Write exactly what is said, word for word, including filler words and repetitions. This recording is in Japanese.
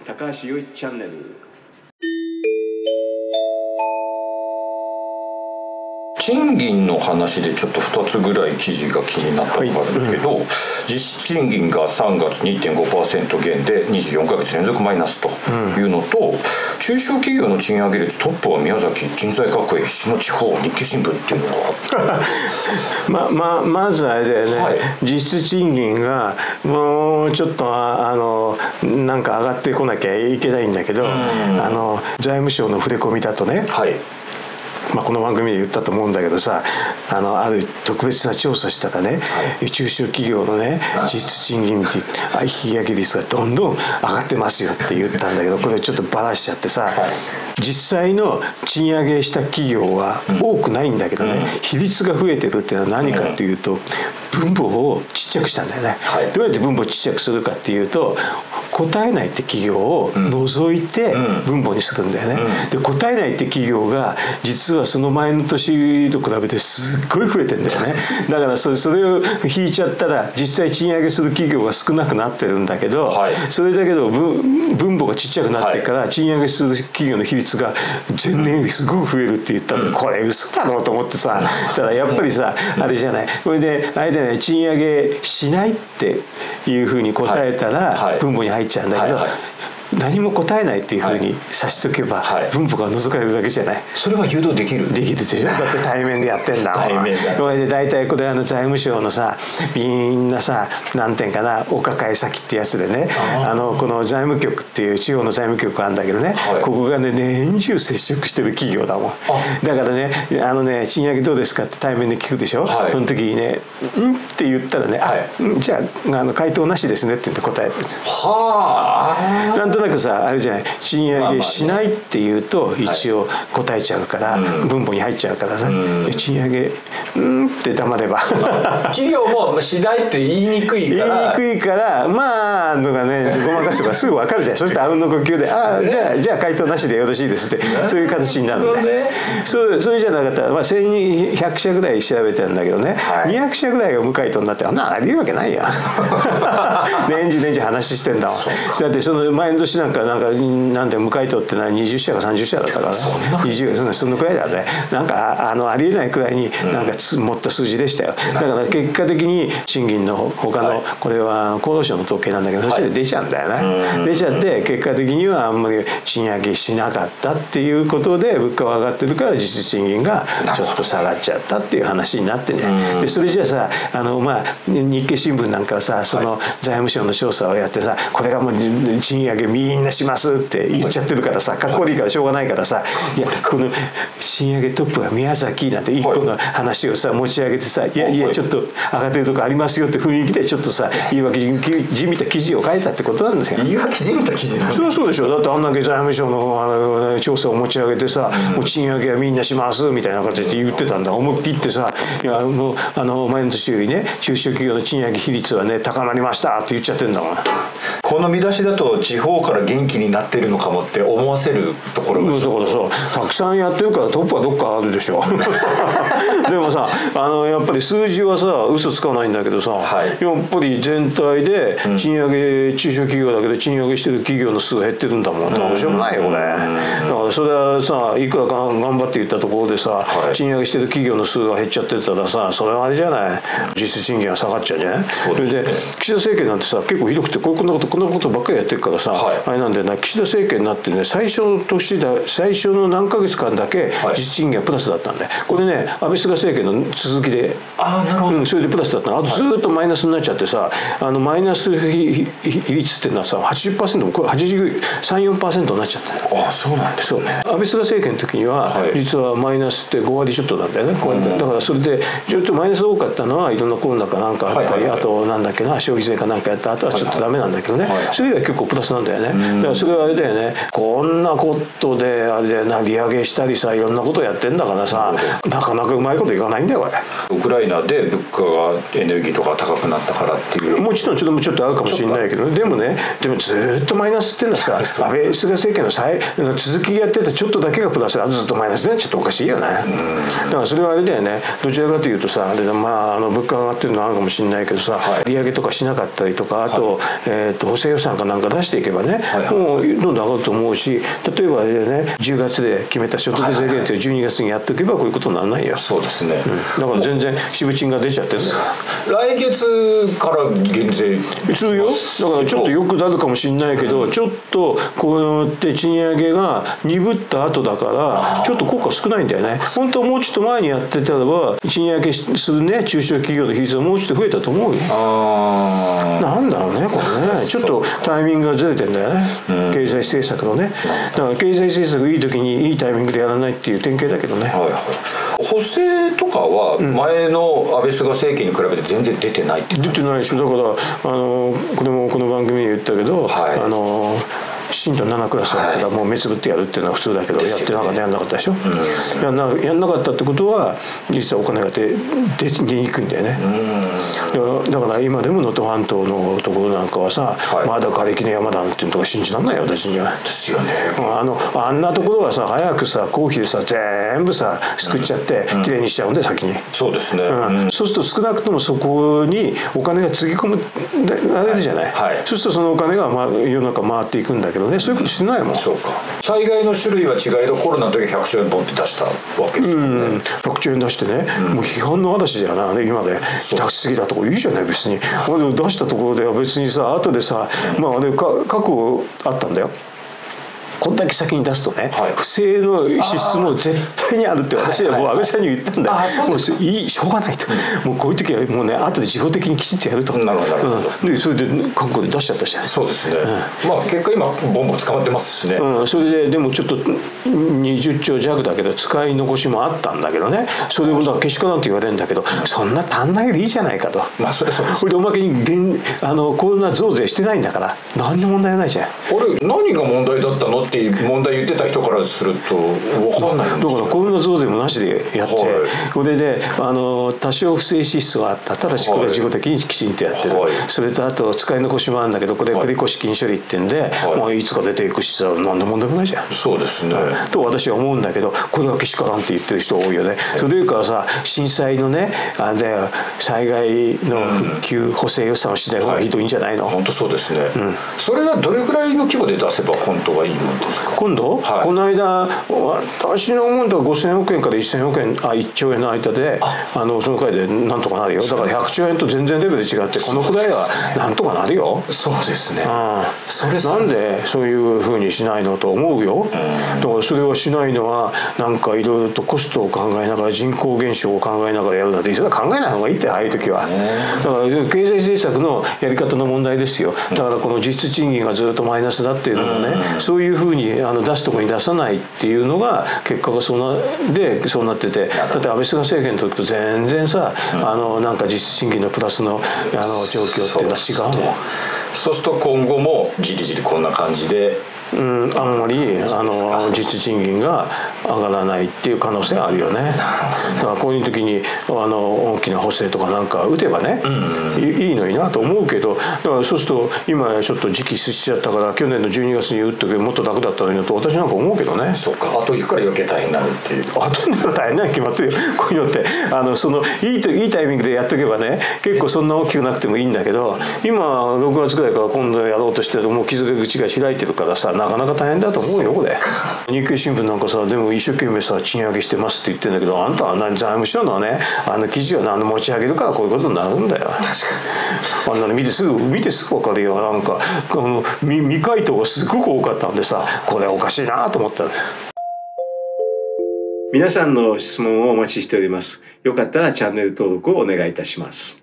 高橋洋一チャンネル。 賃金の話でちょっとふたつぐらい記事が気になったのがあるんですけど、はい、うん、実質賃金がさんがつ にてんごパーセント 減でにじゅうよんかげつ連続マイナスというのと、うん、中小企業の賃上げ率トップは宮崎、人材確保必至の地方、日経新聞っていうのがま, ま, まずあれだよね、はい、実質賃金がもうちょっとあのなんか上がってこなきゃいけないんだけど、あの財務省の触れ込みだとね、はい、まあ、この番組で言ったと思うんだけどさ、あのある特別な調査したらね、はい、中小企業のね実質賃金って引き上げ率がどんどん上がってますよって言ったんだけど、これちょっとバラしちゃってさ、はい、実際の賃上げした企業は多くないんだけどね、うん、比率が増えてるっていうのは何かっていうと、分母をちっちゃくしたんだよね、はい、どうやって分母をちっちゃくするかっていうと、答えないって企業を除いて分母にするんだよね、うんうん、で答えないって企業が実はその前の年と比べてすっごい増えてんだよね。だからそれ、それを引いちゃったら実際賃上げする企業が少なくなってるんだけど、はい、それだけど 分, 分母がちっちゃくなってから、はい、賃上げする企業の比率が前年よりすごく増えるって言ったんで、うん、これ嘘だろうと思ってさ、ただやっぱりさ、うん、あれじゃない、これであれだよね、賃上げしないっていうふうに答えたら分母に入っちゃうんだけど、はいはいはい、何も答えないっていうふうにさしとけば、はい、分母が除かれるだけじゃない。 それは誘導できるできるでしょ。だって対面でやってんだもん。対面だ。これで大体これあの財務省のさ、みんなさ、なんていうかな、お抱え先ってやつでね、あのこの財務局っていう地方の財務局あるんだけどね、はい、ここがね年中接触してる企業だもん。だからね、あのね、賃上げどうですかって対面で聞くでしょ、はい、その時にね、んって言ったらね、はい、じゃあ、あの回答なしですねって言って答えるんですよ。はあ。なんとなくさ、あれじゃない、賃上げしないっていうと一応答えちゃうから、分母に入っちゃうからさ、賃上げうんって黙れば企業もしないって言いにくいから言いにくいからまあとかね、ごまかせばすぐ分かるじゃん。そしてあうんの呼吸で、ああじゃあじゃあ回答なしでよろしいですって、そういう形になるんで、ね、そ, それじゃなかったら、まあ、せんひゃくしゃぐらい調べてるんだけどね、はい、にひゃくしゃぐらいが無回答になって、あんなありえるわけないや年中年中話してんだもん。だってその前の年なんかなんかなんて無回答ってのはにじゅっしゃかさんじゅっしゃだったからね、にじゅうそのくらいだね、なんかあのありえないくらいになんかつ、うん、持った数字でしたよ。だから結果的に賃金の他の、はい、これは厚労省の統計なんだけど、はい、そして出ちゃうんだよね、出ちゃって結果的にはあんまり賃上げしなかったっていうことで物価は上がってるから実質賃金がちょっと下がっちゃったっていう話になってね、でそれじゃあさ、あのまあ日経新聞なんかはさ、その財務省の調査をやってさ、これがもう賃上げみんなしますって言っちゃってるからさ、かっこいいからしょうがないからさ、いやこの賃上げトップは宮崎なんて一個の話をさ持ち上げてさ、いやいやちょっと上がってるとこありますよって雰囲気でちょっとさ言い訳じみた記事を書いたってことなんですよ。 言い訳じみた記事なんです。 そうそうでしょ。だってあんだけ財務省の、あの調査を持ち上げてさ、うん、もう賃上げはみんなしますみたいな形で言ってたんだ。思い切ってさ、いやもうあの前の年よりね中小企業の賃上げ比率はね高まりましたって言っちゃってんだもん。 この見出しだと地方から元気になってるのかもって思わせるところがだからさ、たくさんやってるからトップはどっかあるでしょでもさ、あのやっぱり数字はさ嘘つかないんだけどさ、はい、やっぱり全体で賃上げ、うん、中小企業だけで賃上げしてる企業の数が減ってるんだもん。どうしようもないよこれ。だからそれはさ、いくらか頑張っていったところでさ、はい、賃上げしてる企業の数が減っちゃってたらさ、それはあれじゃない、実質賃金が下がっちゃうじゃない。それで岸田政権なんてさ結構ひどくて、こんなことこんなことばっかりやってるからさ、はい、あれなんだよな、岸田政権になってね、最初の年だ最初の何ヶ月間だけ実質賃金がプラスだったんで、これね安倍菅政権の続きで、 あなるほど、 うん、それでプラスだったの。あとずっとマイナスになっちゃってさ、あのマイナス比率っていうのはさ はちじゅっパーセント もこれはちじゅうさん、よんパーセント になっちゃった。 あそうなんですね。 安倍菅政権の時には、はい、実はマイナスってごわりちょっとなんだよね、うん、だからそれでちょっとマイナス多かったのはいろんなコロナかなんかあったり、はいはいはい、あとなんだっけな、消費税かなんかやった後はちょっとダメなんだけどね、はいはいはい、それ以外結構プラスなんだよね、うん、だからそれはあれだよね、こんなことであれだよな、利上げしたりさいろんなことやってんだからさ、なかなかうまいこといかないんだよこれ。 ウクライナで物価がエネルギーとか高くなったからっていう、 もちろんちょっともちょっとあるかもしれないけど、でもね、でもずっとマイナスっていうのはさ、安倍菅政権の最続きやってたちょっとだけがプラスでずっとマイナスでちょっとおかしいよね。だからそれはあれだよね、どちらかというとさ、あれだ、まあ、あの物価が上がってるのはあるかもしれないけどさ、はい、利上げとかしなかったりとか、あと、はい、えー、 ー、と補正予算かなんか出していけばね、はいはい、もうどんどん上がると思うし、例えばあれねじゅうがつで決めた所得税減税をじゅうにがつにやっておけばこういうことにならないよ。 そうですね、 うん、だから全然渋賃が出ちゃってるんだよ。 来月から減税するよ。だからちょっとよくなるかもしれないけど、うん、ちょっとこうやって賃上げが鈍った後だからちょっと効果少ないんだよね。本当はもうちょっと前にやってたらば賃上げするね中小企業の比率はもうちょっと増えたと思うよ。あなんだろうねこれねちょっとタイミングがずれてんだよね、うん、経済政策のね。だから経済政策いい時にいいタイミングでやらないっていう典型だけどね、はいはい、 補正とかは前の安倍菅政権に比べて全然出てないって出てないでしょ。だからあのこれもこの番組で言ったけど、はい、あの震度ななクラスだったらもう目つぶってやるっていうのは普通だけど、はい、やってなかったやんなかったでしょ、うん、やんな、やんなかったってことは実はお金が出出にくいんだよね、うん、だから今でも能登半島のところなんかはさ、はい、まだ瓦礫の山だっていうのとか信じらんないよ私には。 ですよね。 あのあんなところはさ早くさ公費でさ全部さ救っちゃってきれいにしちゃうんで先に。 そうですね、 うん、そうすると少なくともそこにお金がつぎ込むられるじゃない、はいはい、そうするとそのお金が、まあ、世の中回っていくんだけどね、そういうことしないもん。 そうか。災害の種類は違いどコロナの時ひゃくちょうえんポンって出したわけですよね、うん、ひゃくちょうえん出してね、うん、もう批判の嵐じゃないね今で出しすぎたとこいいじゃない別に。でも出したところでは別にさ後でさ、うん、まあね確保あったんだよ。こんだけ先に出すとね、はい、不正の支出も絶対にあるって私はもう安倍さんに言ったんだよ、はいはいはい、もういいしょうがないと、うん、もうこういう時はもうね後で自己的にきちっとやると。なるほどなるほど、うん、でそれで覚悟で出しちゃったじゃん。 そうですね、うん、まあ結果今ボンボン捕まってますしね、 うん、それででもちょっとにじゅっちょうじゃくだけど使い残しもあったんだけどね、それをだからけしからんって言われるんだけど、うん、そんな足んないでいいじゃないかと。 まあそれそうです。 それでおまけに現あのコロナ増税してないんだから何の問題はないじゃん。 あれ何が問題だったのっていう問題言ってた人からすると分かんないんですよ。 だからコロナ増税もなしでやって、はい、これであの多少不正支出はあった、ただしこれは自己的にきちんとやってる、はい、それとあと使い残しもあるんだけどこれ繰越金処理ってんで、はい、もういつか出ていくしさ何の問題もないじゃん。 そうですね、 と私は思うんだけど、これはけしからんって言ってる人多いよね、はい、それからさ震災のねあれ災害の復旧補正予算をしない方がひどいんじゃないの、はい、 本当そうですね、うん、それはどれぐらいの規模で出せば本当はいいもんですか。 今度、はい、この間私の思うのはごせんおくえんからせんおくえんあいっちょうえんの間で あ, あのその回でなんとかなるよ。だからひゃくちょうえんと全然レベル違ってこのくらいはなんとかなるよ。 そうですね、 うん、それなんでそういうふうにしないのと思うよ、うん、だからそれをしないのはなんかいろいろとコストを考えながら人口減少を考えながらやるなんてそれは考えない方がいいってああいう時は。だから経済政策のやり方の問題ですよ。だからこの実質賃金がずっとマイナスだっていうのもね、うん、そういうふうにあの出すところに出さないっていうのが結果がそうなでそうなってて、だって安倍菅政権の時と全然さ、うん、あのなんか実質賃金のプラスのあの状況っていうのは違うもん。 そうすると今後もじりじりこんな感じでうん、あんまりあの実質賃金が上がらないっていう可能性があるよね。だからこういう時にあの大きな補正とかなんか打てばね、うんうん、い, いいのになと思うけど、だからそうすると今ちょっと時期しちゃったから去年のじゅうにがつに打っとけばもっと楽だったのになと私なんか思うけどね。 そうか、後行くから余計大変になるっていう。 後になると大変なに決まってるよこういうのってあのそのいいといいタイミングでやっとけばね結構そんな大きくなくてもいいんだけど、今ろくがつぐらいから今度やろうとしてるともう傷口が開いてるからさなかなか大変だと思うよこれ。日経新聞なんかさでも一生懸命さ賃上げしてますって言ってるんだけど、あんたは何財務省のねあの記事を何で持ち上げるからこういうことになるんだよ。あんなの見てすぐ見てすぐ分かるよ。なんかあの未未回答がすごく多かったんでさこれおかしいなと思ったんです。皆さんの質問をお待ちしております。よかったらチャンネル登録をお願いいたします。